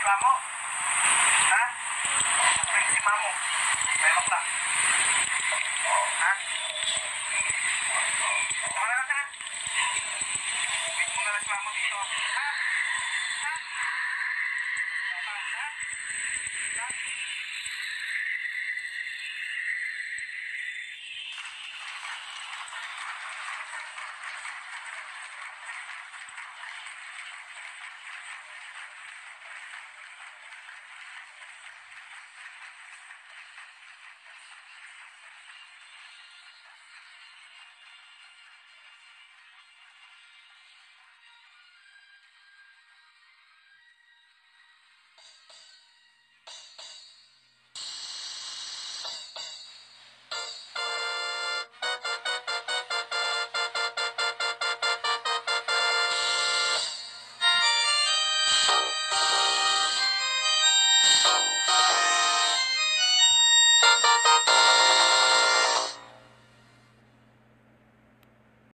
reklamo? Ha? Pwede si mamo. Mayroon ka. Ha? Tumala ka na. Pwede mo na reklamo dito. Ha?